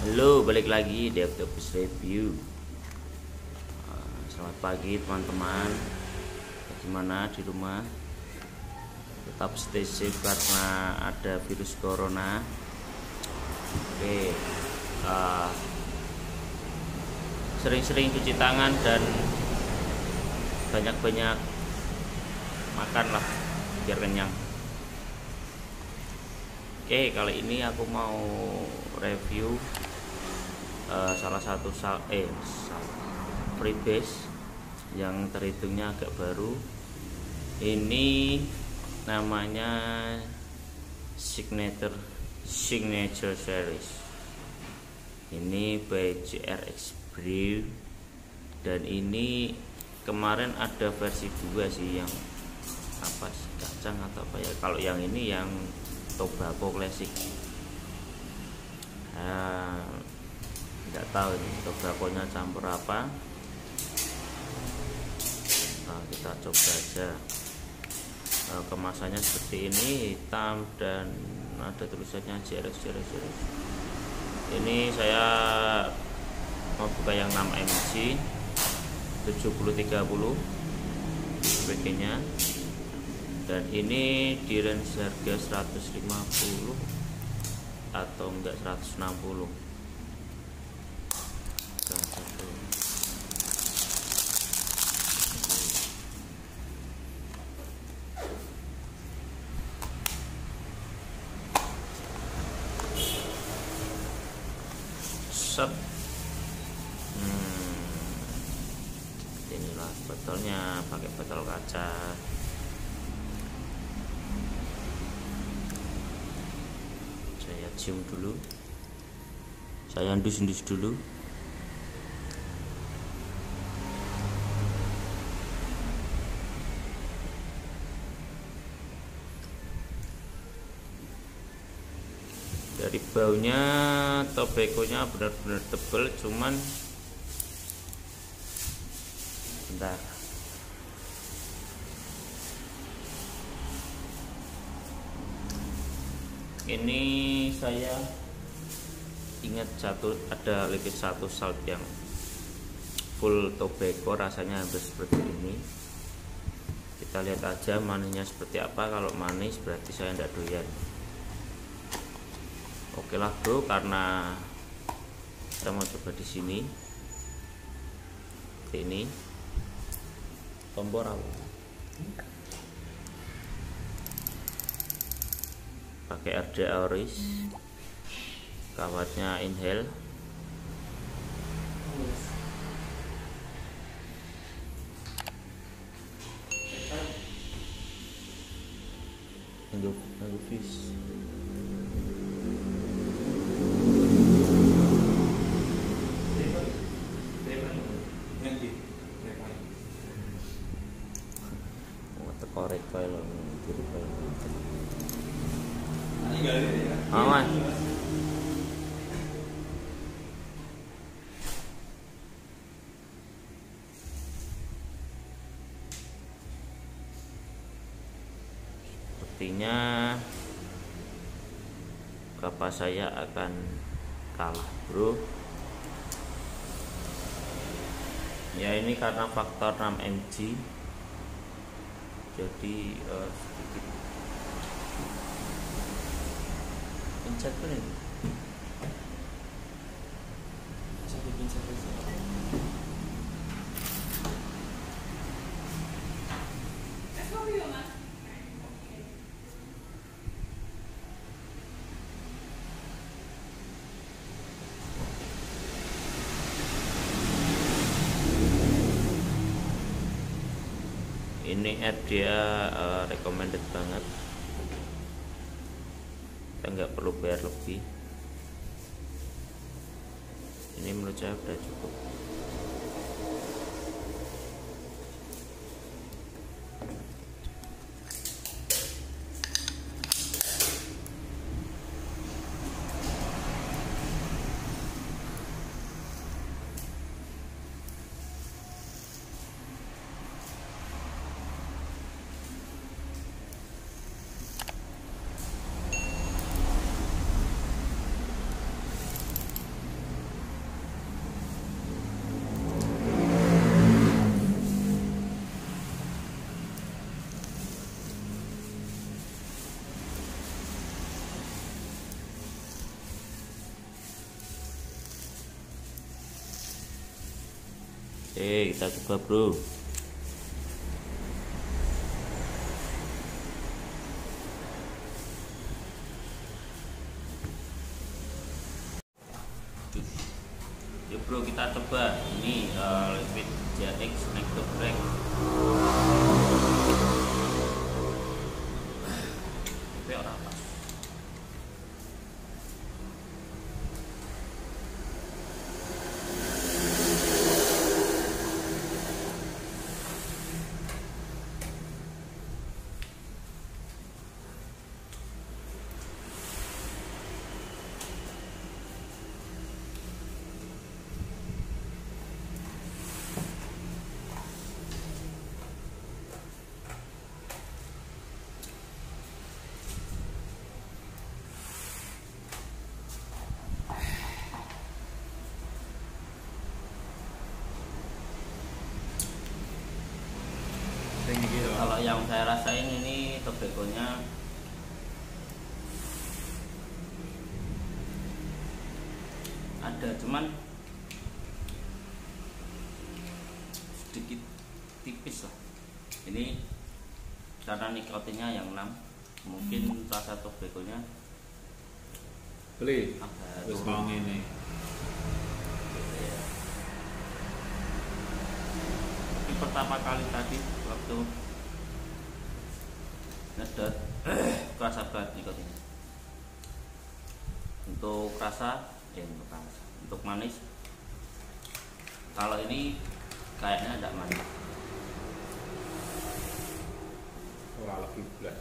Halo, balik lagi di Octopus Review. Selamat pagi teman-teman. Bagaimana di rumah? Tetap stay safe karena ada virus corona. Oke, sering-sering cuci tangan dan banyak-banyak makan lah biar kenyang. Oke, kali ini aku mau review salah satu freebase yang terhitungnya agak baru. Ini namanya signature series. Ini by JRX brew, dan ini kemarin ada versi 2 sih, yang apa sih, kacang atau apa ya. Kalau yang ini yang tobacco classic. Nggak tahu ini tobacco-nya campur apa. Nah, kita coba aja. Kemasannya seperti ini, hitam dan ada tulisannya JRX. Ini saya mau buka yang 6 mg 7030 sebagainya, dan ini di range harga 150 atau enggak 160. Set. Inilah botolnya, pakai botol kaca. Saya cium dulu, saya endus dulu. Dari baunya, tobacco-nya benar-benar tebal, cuman bentar. Ini saya ingat ada liquid satu salt yang full tobacco, rasanya hampir seperti ini. Kita lihat aja manisnya seperti apa. Kalau manis berarti saya tidak doyan. Oke lah bro, karena kita mau coba di sini. Ini tombol apa? Pakai RDA Oris, kawatnya inhale. Tunggu fish. Korek file kiri file. Aman. Sepertinya kapas saya akan kalah bro. Ya, ini karena faktor 6 mg, jadi sedikit pencet kan ini. Ini dia recommended banget, kita nggak perlu bayar lebih. Ini menurut saya udah cukup. Kita coba bro. Yuk bro, kita coba ini liquid JRX naik to brake. Tapi orang pas. Kalau yang saya rasain ini tobagonya ada, cuman sedikit tipis lah. Ini karena nikotinnya yang 6, mungkin rasa tobagonya beli agak wis turun. mau ngene. Gitu ya. Tapi pertama kali tadi waktu ngedot kerasa banget nikotinnya. Untuk rasa untuk manis, kalau ini kayaknya tidak manis. Ora lebih bulat.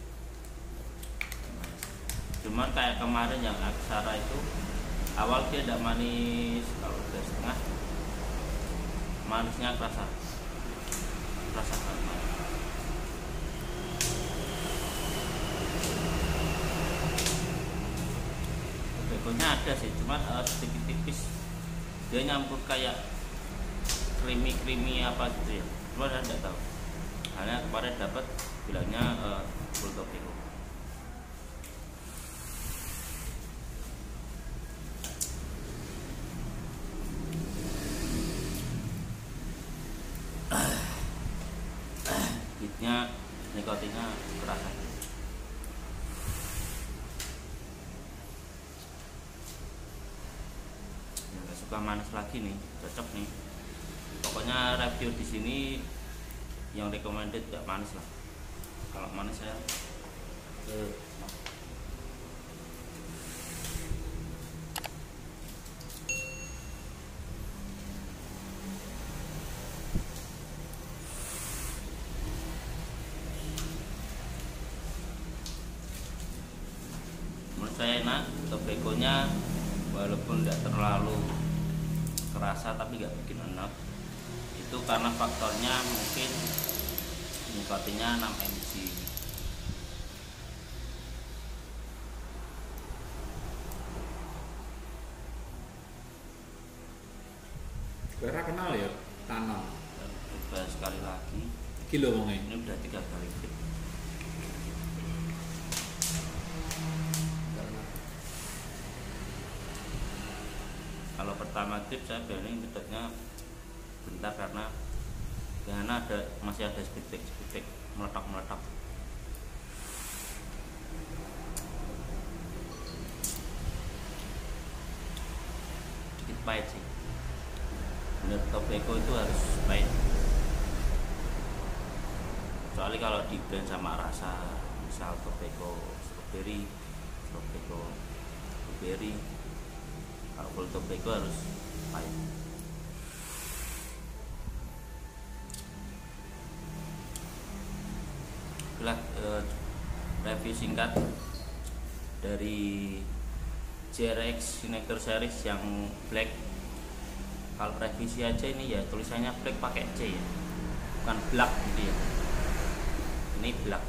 Cuman kayak kemarin yang aksara itu awal dia tidak manis, kalau udah setengah manisnya kerasa banget. Tobagonya ada sih, cuman sedikit tipis. Dia nyampur kayak creamy apa gitu ya. Cuman saya tidak tahu. Karena kemarin dapat bilangnya full tobago. Hitnya nikotinnya kerasa. Suka manis lagi nih, cocok nih. Pokoknya review di sini yang recommended gak manis lah. Kalau manis saya menurut saya enak. Tobagonya walaupun tidak terlalu kerasa tapi nggak bikin enak. Itu karena faktornya mungkin nikotinnya 6 mg. Kira kenal ya tanam. Coba sekali lagi. Kilo wonge. Ini udah 3 kali fit. Kalau pertama tip saya berani ngedotnya bentar karena masih ada speedback meletak. Sedikit pahit sih. Menurut tobacco itu harus pahit. Soalnya kalau di blend sama rasa, misal tobacco strawberry, blueberry, kalau full tobacco harus pahit. Itulah review singkat dari JRX Signature Series yang black. Kalau revisi aja ini ya tulisannya black pakai C ya, bukan black gitu ya. Ini black.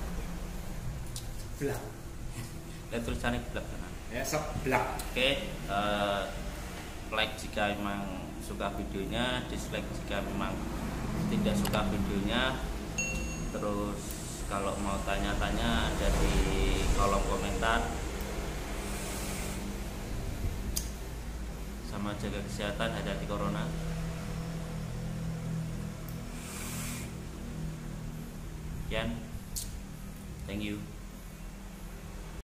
Lihat tulisannya black kan? Ya seblak. Oke, like jika memang suka videonya, dislike jika memang tidak suka videonya. Terus kalau mau tanya-tanya ada di kolom komentar. Sama jaga kesehatan, hati-hati corona. Sekian, thank you.